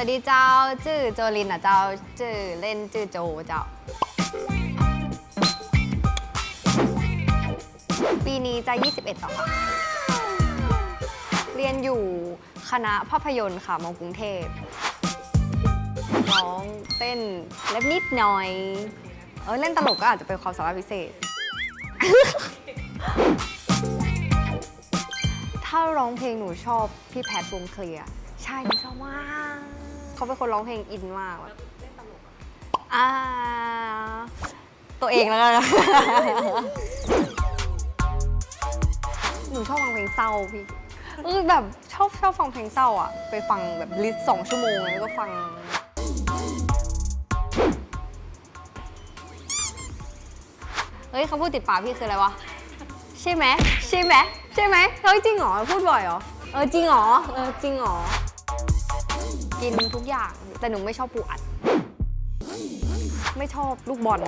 วัสดีเจ้าชื่อโจลินอ่ะเจ้าชื่อเล่นชื่อโจเจ้าปีนี้จะ21ต่อค่ะเรียนอยู่คณะภาพยนตร์ค่ะมกรุงเทพร้องเต้นเล็บนิดหน่อยเล่นตลกก็อาจจะเป็นความสามารถพิเศษ ถ้าร้องเพลงหนูชอบพี่แพทวงเคลียร์ใช่หนูชอบมากเขาเป็นคนร้องเพลงอินมากแบบตัวเองแล้วกัน หนูชอบฟังเพลงเศร้าพี่แบบชอบฟังเพลงเศร้าอ่ะไปฟังแบบลิสต์2 ชั่วโมงแล้วก็ฟังคำพูดติดปากพี่คืออะไรวะใช่ไหมใช่ไหมใช่ไหมเฮ้ยจริงเหรอพูดบ่อยเหรอจริงเหรอจริงเหรอกินทุกอย่างแต่หนูไม่ชอบปูอัดไม่ชอบลูกบอล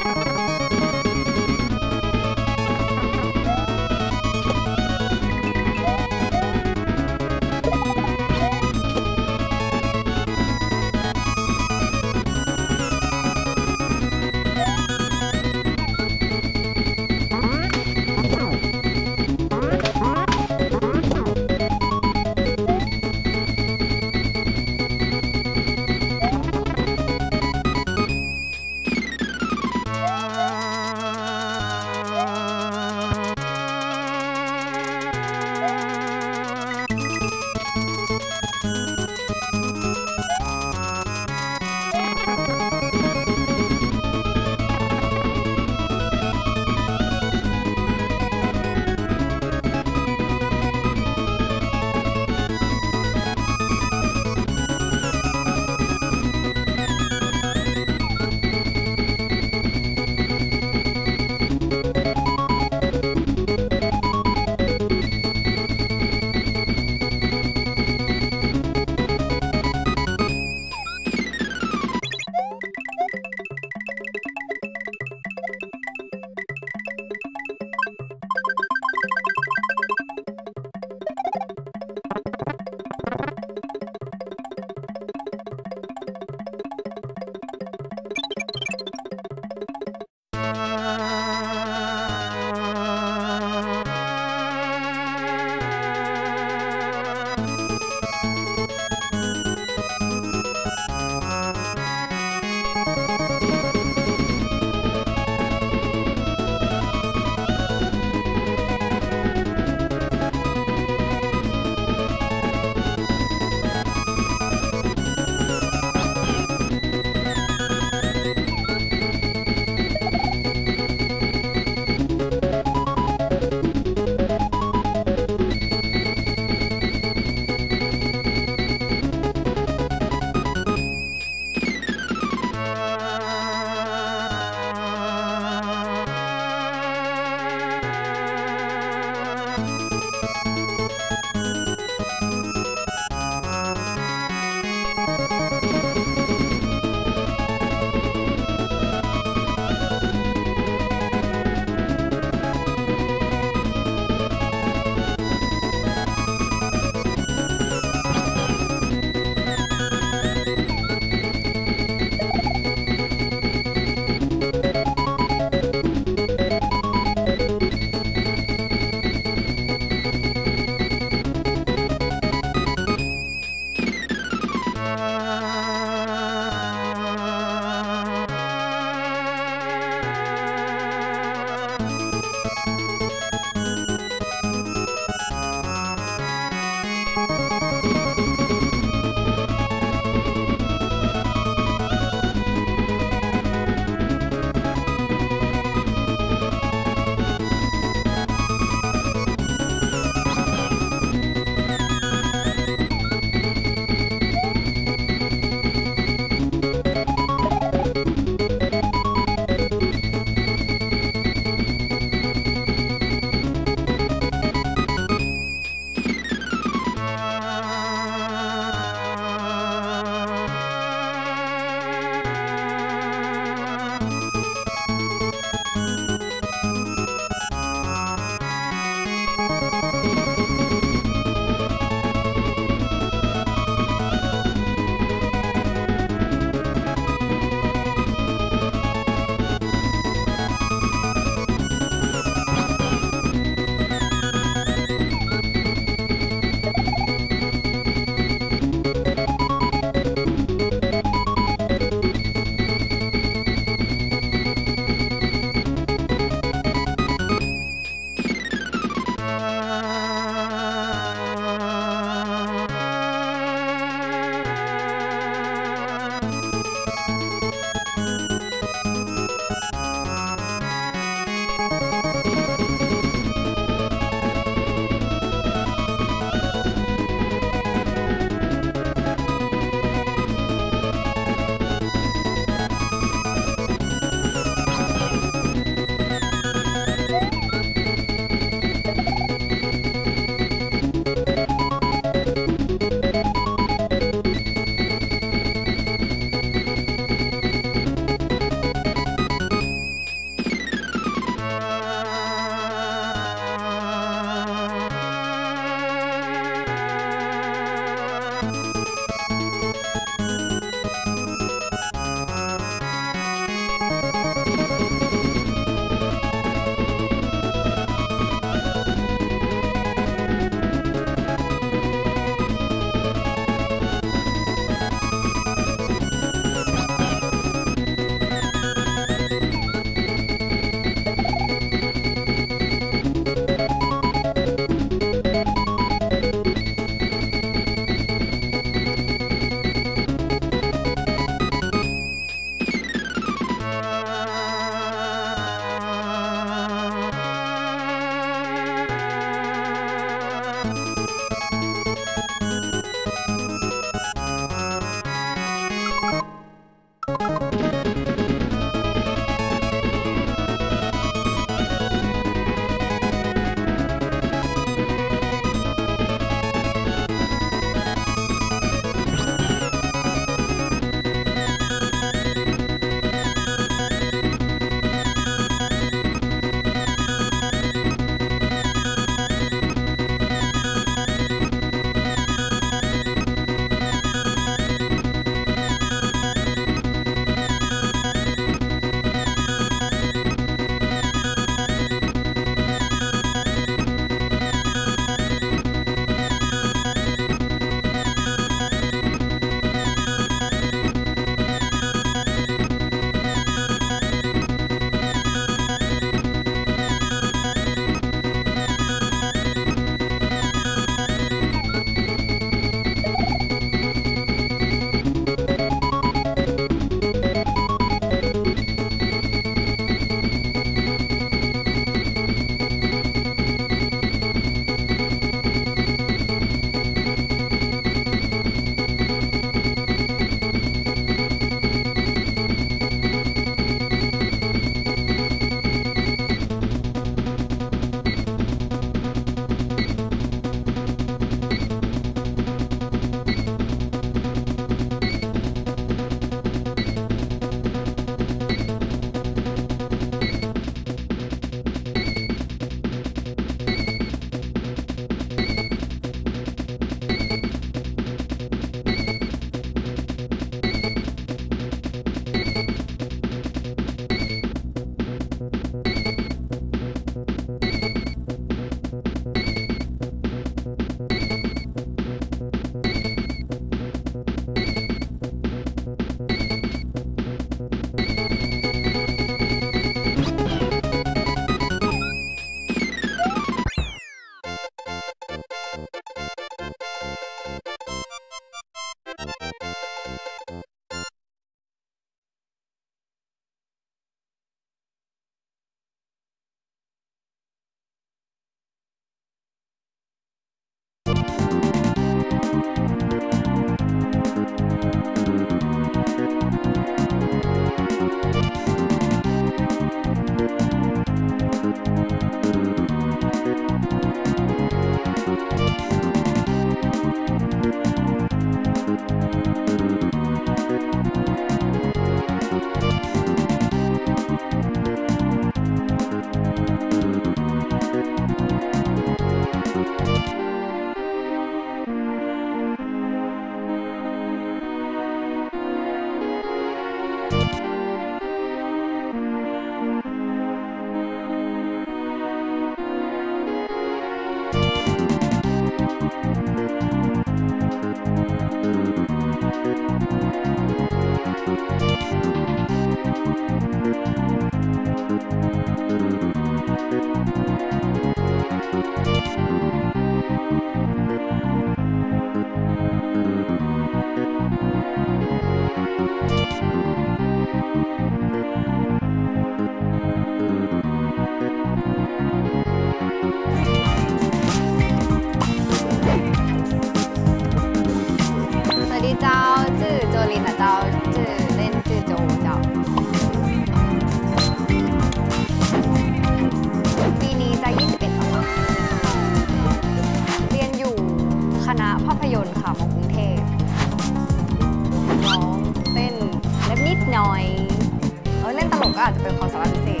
ก็อาจจะเป็นความสามารถพิเศษ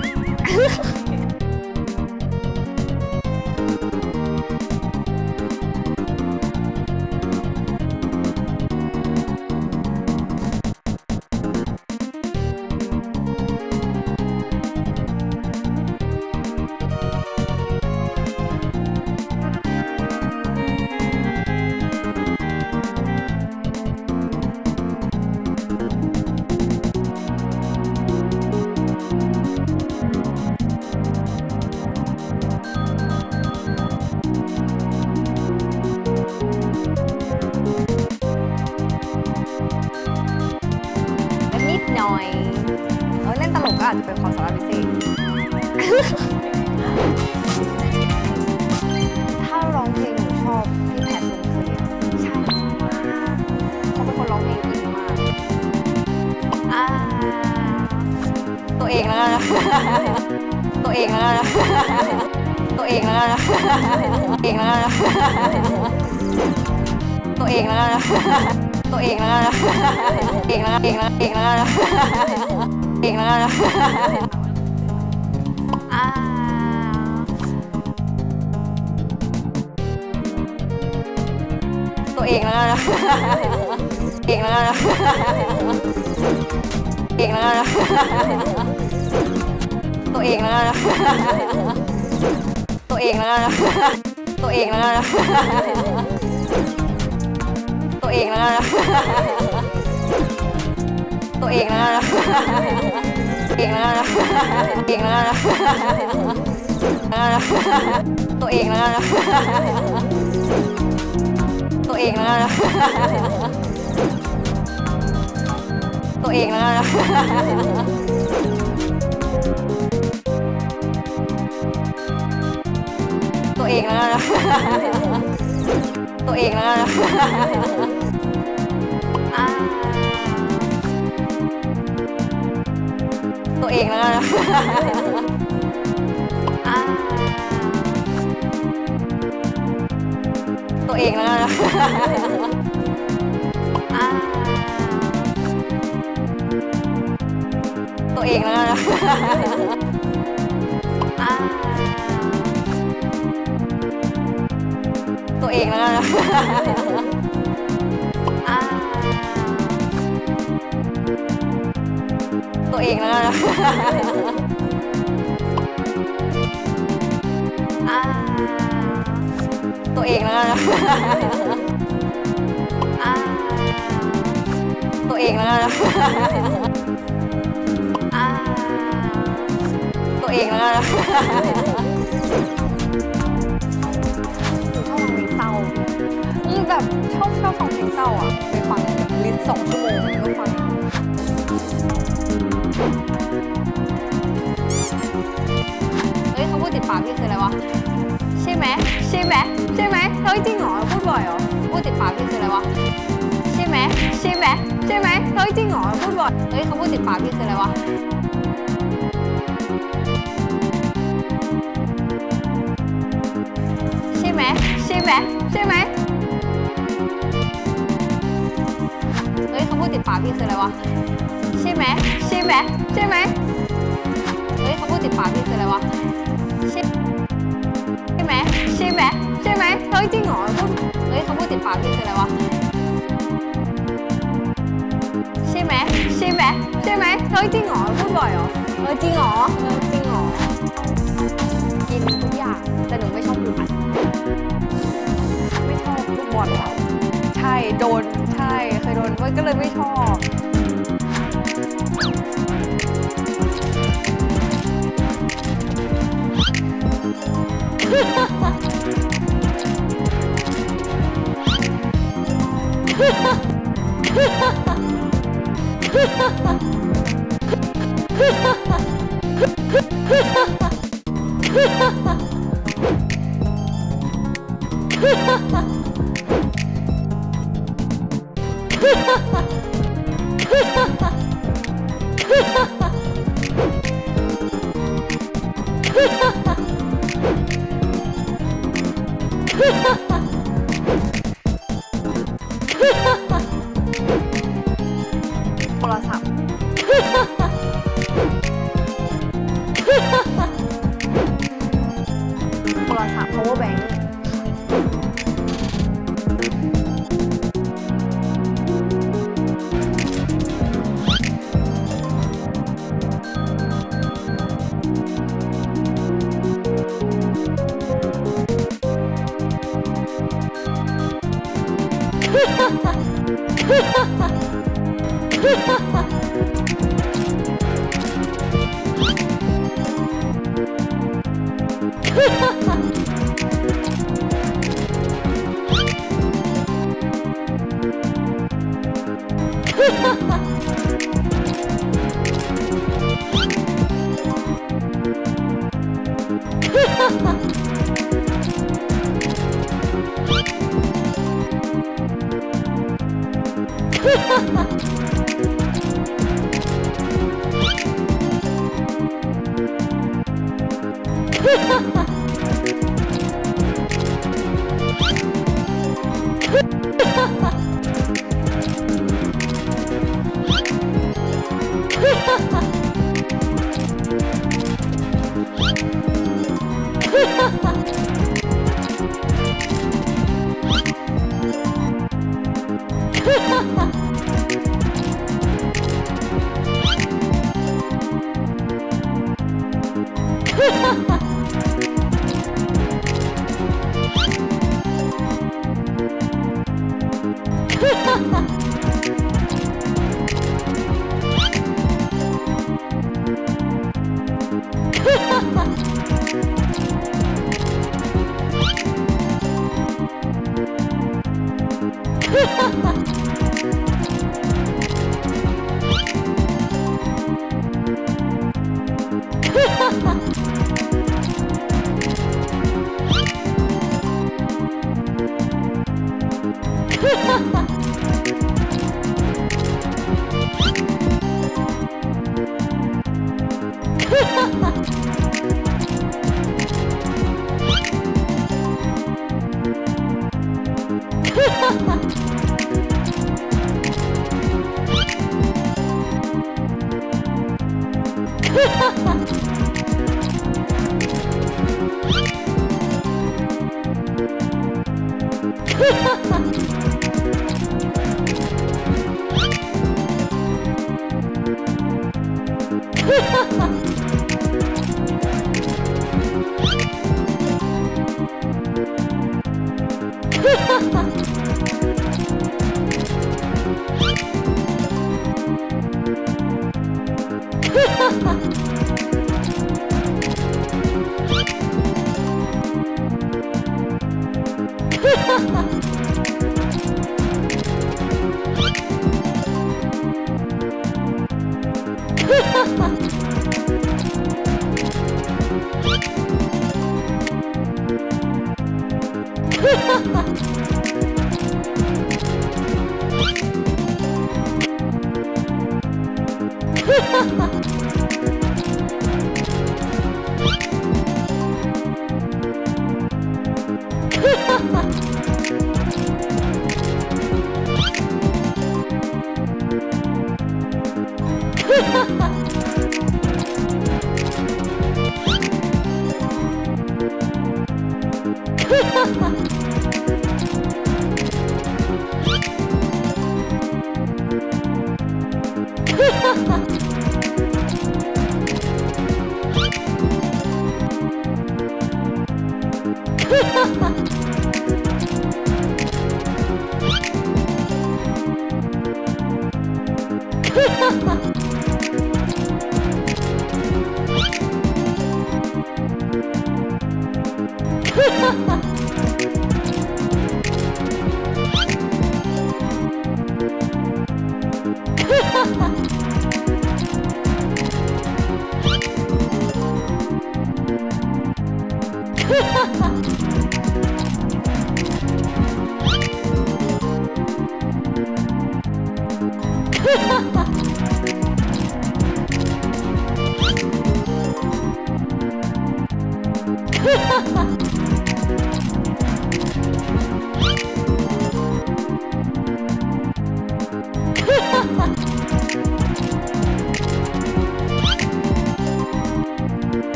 หน่อยเล่นตลกก็อาจจะเป็นความสามารถพิเศษ ถ้าร้องเพลงหนูชอบพี่แพทย์วงเคลียร์ใช่เขาเป็นคนร้องเพลงดีมากตัวเองแล้วนะตัวเองแล้วนะตัวเองแล้วนะตัวเองแล้วนะตัวเองแล้วนะตัวเองแล้วนะเองแล้วนะเองแล้วเองแล้วนะเองแล้วนะตัวเองแล้วนะเองแล้วนะเองแล้วนะตัวเองแล้วนะตัวเองแล้วนะตัวเองแล้วนะตัวเองแล้วนะตัวเองแล้วนะเองแล้วนะเองแล้วนะตัวเองแล้วนะตัวเองแล้วนะตัวเองแล้วนะตัวเองแล้วนะตัวเองแล้วนะตัวเองแล้วนะตัวเองแล้วนะตัวเองแล้วนะตัวเองแล้วนะตัวเองแล้วนะตัวเองแล้วนะตัวเองแล้วนะตัวเองแล้วนะแบบชอบฟังเพลงเศร้าอ่ะไปฟังลิสต์2 ชั่วโมงก็ฟังคำพูดติดปากพี่คืออะไรวะใช่ไหมใช่ไหมใช่ไหมเฮ้ยจริงเหรอพูดบ่อยเหรอพูดติดปากพี่คืออะไรวะใช่ไหมใช่ไหมใช่ไหมเฮ้ยจริงเหรอพูดบ่อยคำพูดติดปากพี่คืออะไรวะใช่ไหมใช่ไหมใช่ไหมคำพูดติดปากพี่คืออะไรวะใช่ไหมใช่ไหมใช่ไหมคำพูดติดปากพี่คืออะไรวะใช่ไหมใช่ไหมใช่ไหมเฮ้ยจริงเหรอพูดคำพูดติดปากพี่คืออะไรวะใช่ไหมใช่ไหมใช่ไหมเฮ้ยจริงเหรอพูดบ่อยเหรอจริงเหรอจริงเหรอกินทุกอย่างแต่หนูไม่ชอบดูอัดไม่ชอบลูกบอลใช่โดนใช่เคยโดนก็เลยไม่ชอบโทรศัพท์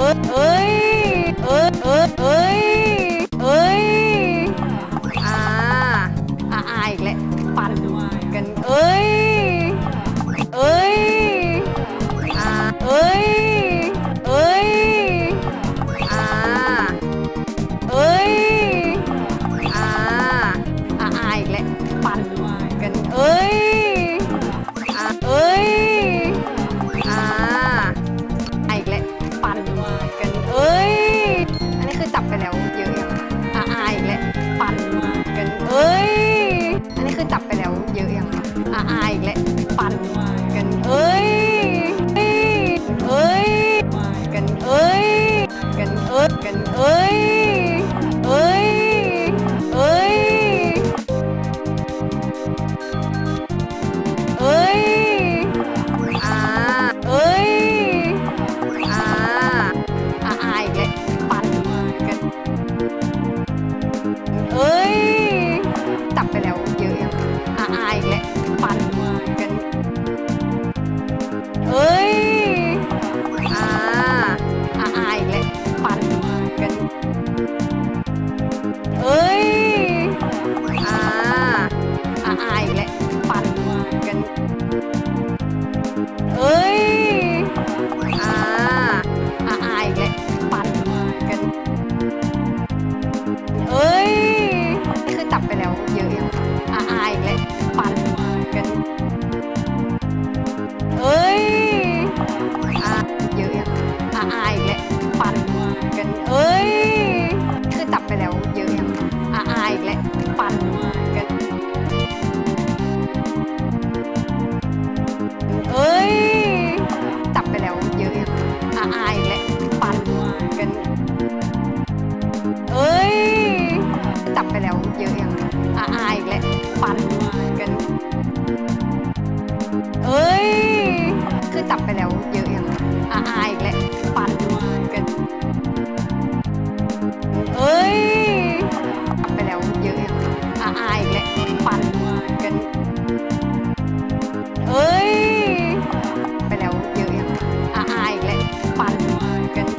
เอ้ยเอ้ยเอ้ยเอ้ยเอ้ยอีกแล้วปั่นกันเอ้ยเอ้ยเอ้ยเอ้ยเอ้ยอีกแล้วปั่นกันเอ้ยเอ้ยอีกแล้วปั่นกันเอ้ยอันนี้คือจับไปแล้วเยอะยังอีกแล้วปั่นกันเอ้ยอันนี้คือจับไปแล้วเยอะยังอีกแล้วปั่นกันเอ้ยเอ้ยกันเอ้ยกันเอ้ยกันเอ้ยเอ้ยเอ้ยเอ้ยเอ้ยอีกแล้วปั่นกันเอ้ยจับไปแล้วเยอะยังอีกแล้วปั่นกันเอ้ยอีกแล้วปั่นกันเอ้ยอีกแล้วปั่นกันเอ้ยอีกแล้วปั่นกันเอ้ยคือจับไปแล้วเยอะยังอีกแล้วปั่นกันเอ้ยเยอะยังอีกแล้วปั่นกันเอ้ยคือจับไปแล้วเยอะยังอีกแล้วปั่นกันเอ้ยจับไปแล้วเยอะยังอีกแล้วปั่นกันเอ้ยจับไปแล้วเยอะยังอีกแล้วปั่นกันเอ้ยคือจับไปแล้วเยอะยังอีกแล้วปั่นกันเอ้ยจับไปแล้วเยอะยังอีกแล้วปั่นกันเอ้ยไปแล้วเยอะยังอีกแล้วปั่นกัน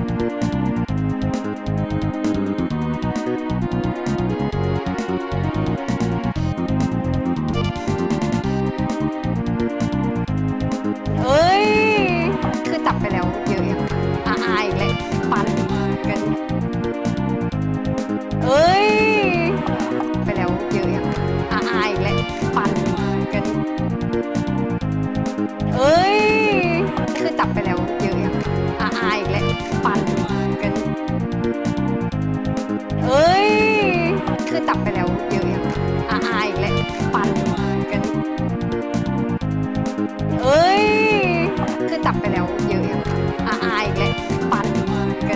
เอ้ยคือจับไปแล้วเยอะยังอีกแล้วปั่นกันเอ้ยไปแล้วเยอะยังอีกแล้วปั่นกันเอ้ยคือจับไปแล้วเยอะยังอีกแล้วปั่นกันเอ้ยคือจับไปแล้วเยอะยังอีกแล้วปั่นกันเอ้ยคือจับไปแล้วเยอะยังอีกแล้วปั่นกัน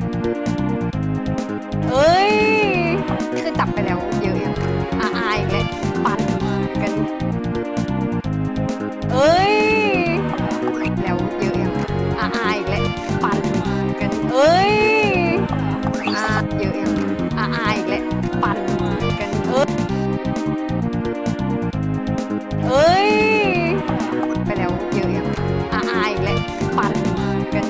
เอ้ยคือจับไปแล้วเยอะยังอีกแล้วปั่นกันเอ้ยแล้วเยอะยังอีกแล้วปั่นกันเอ้ยเยอะยังอีกแล้วปั่นกันเอ้ยไปแล้วเยอะยังอีกแล้วปั่นกัน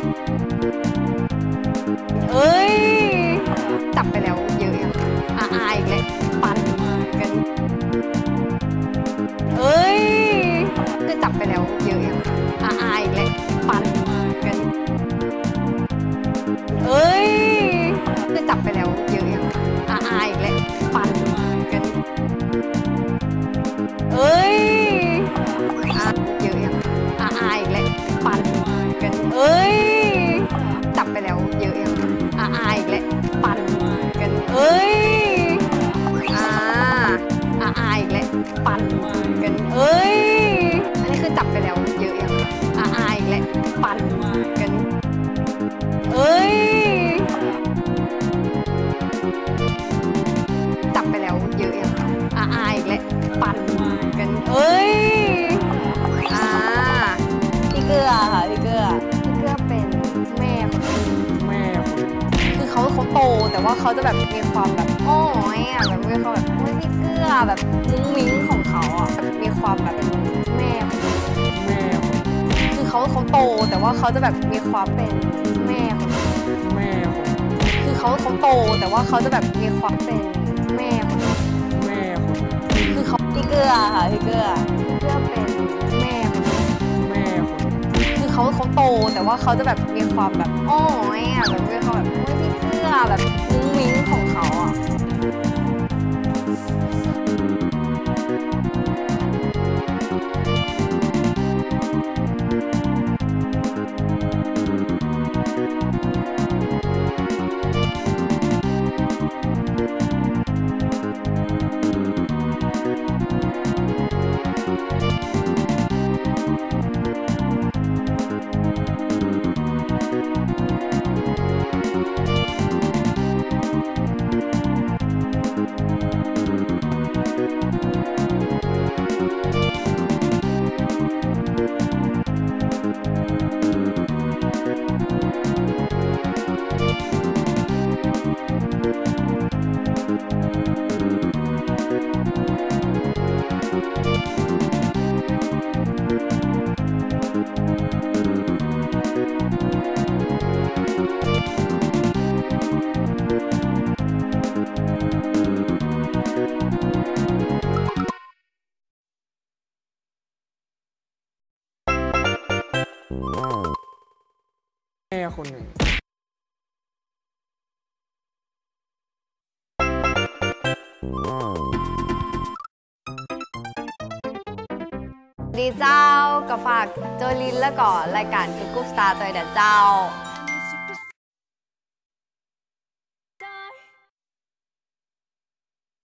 เอ้ยจับไปแล้วเยอะยังอีกแล้วปั่นกันเอ้ยคือจับไปแล้วเยอะยังอีกแล้วปั่นกันเอ้ยคือจับไปแล้วเยอะยังอีกแล้วปั่นกันเอ้ยเยอะยังอีกแล้วปั่นกันเอ้ยจับไปแล้วเยอะยังอีกแล้วปั่นกันเอ้ยอีกแล้วปั่นกันเอ้ยอันนี้คือจับไปแล้วเยอะยังอีกแล้วปั่นกันเอ้ยจับไปแล้วเยอะยังอีกแล้วปั่นกันเอ้ยพี่เกลือค่ะพี่เกลือเป็นแม่ของคือเขาโตแต่ว่าเขาจะแบบมีความแบบอ้อยแบบมีความแบบพี่เกลือแบบมุ้งมิ้งของเขาแบบมีความแบบเป็นแม่คือเขาโตแต่ว่าเขาจะแบบมีความเป็นแม่ของเขาโตแต่ว่าเขาจะแบบมีความเป็นแม่คนนึงคือเขาพี่เกลือค่ะพี่เกลือเป็นแม่คนนึงคือเขาโตแต่ว่าเขาจะแบบมีความแบบอ้อยอ่ะแบบมีความแบบโอ้ยพี่เกลือแบบมุ้งมิ้งของเขาอ่ะแม่คนหนึ่งดีเจ้ากับฝากโจลินแล้วก็รายการคือกุ๊ปสตาร์ตัวเด็ดเจ้า